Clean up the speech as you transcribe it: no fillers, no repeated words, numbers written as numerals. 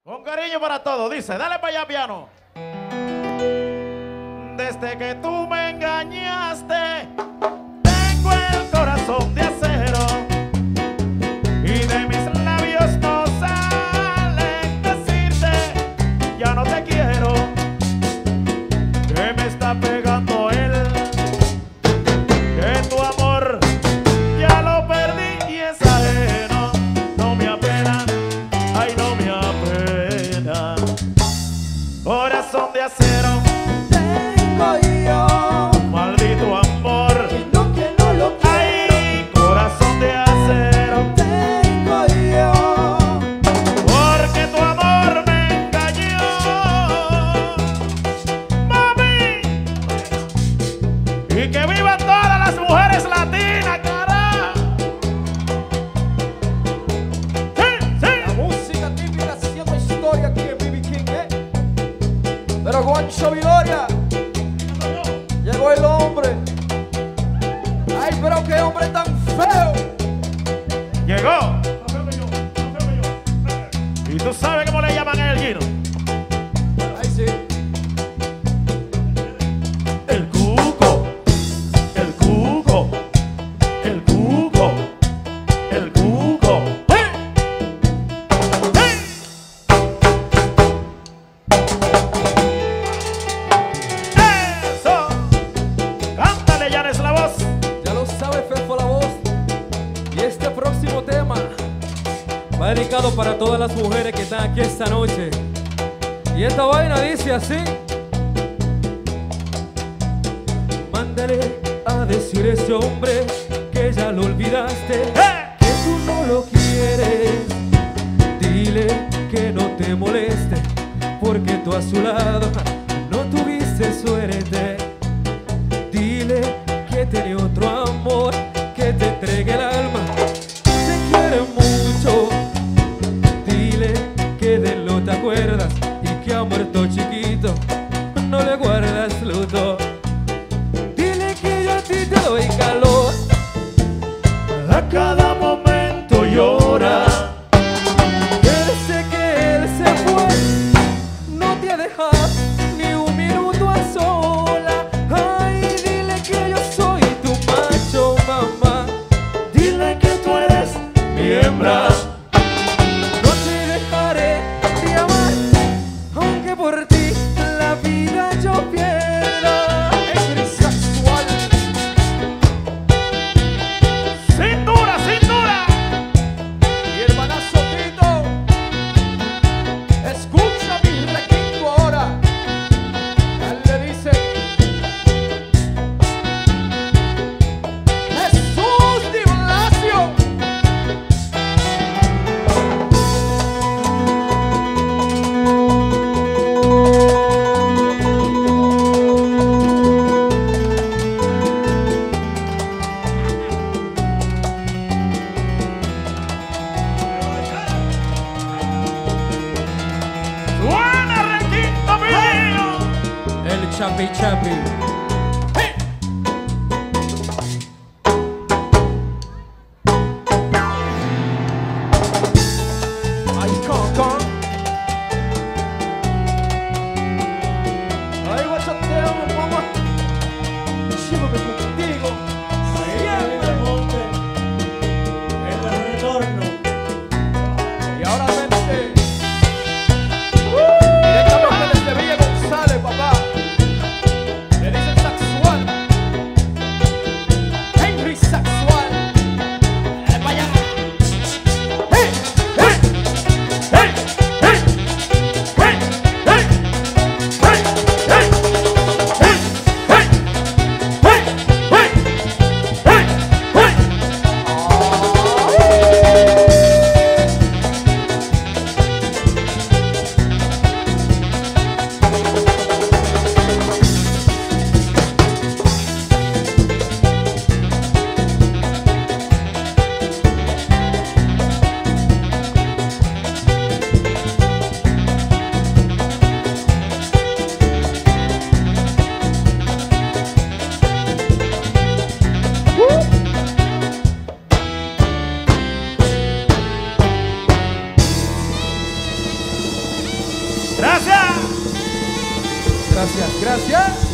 Con cariño para todos, dice, dale para allá piano. Desde que tú me engañaste, tengo el corazón de acero y de mis labios no salen decirte, ya no te quiero, que me está pegando él, que tu amor ya lo perdí y es ajeno, no me apena, ay no me apena, corazón de acero. Maldito amor, que no lo quiero. ay, corazón de acero, Tengo yo, porque tu amor me engañó, mami, y que vivan todas las mujeres latinas, cara. Sí, la sí. música típica haciendo historia aquí en BB King, Pero Goncho Viloria, llegó el hombre. Ay, pero qué hombre tan feo. Llegó. Y tú sabes cómo le llaman a él, Gino. Ay, sí. El cuco, el cuco, el cuco, el cuco. ¡Hey! ¡Hey! ¡Eso! Cántale, Yanes, la voz. Ya lo sabe Fefo la voz. Y este próximo tema va dedicado para todas las mujeres que están aquí esta noche. Y esta vaina dice así: mándale a decir a ese hombre que ya lo olvidaste, ¡Eh! que tú no lo quieres. Dile que no te moleste, porque tú a su lado no tuviste suerte. Dile que tiene otro amor, que te entregue el alma, te quiere mucho. Dile que de él no te acuerdas y que ha muerto chiquito, no le guardas luto. Dile que yo a ti te doy calor, A cada momento llora. que desde que él se fue no te ha dejado ni un minuto a sola. Ay, dile que yo soy tu macho, mamá. Dile que tú eres mi hembra. No te dejaré de amar, aunque por ti la vida yo pierda. Es sexual. Cintura, cintura. Y hermanazo Tito, escucha mi requinto ahora. Él le dice: Jesús Di Blasio. Suena requinto mío. El Chapi Chapi. Ay, con. Ay, guachateo, mamá. Llévame contigo. Siempre. Y ahora vente. Directamente desde Villa González, papá. Le dicen sexual. Henry sexual. Vaya. ¡Hey! ¡Hey! ¡Hey! ¡Hey! ¡Hey! ¡Hey! ¡Hey! ¡Hey! ¡Hey! ¡Hey! ¡Hey! ¡Hey! ¡Hey! Gracias. Gracias, gracias.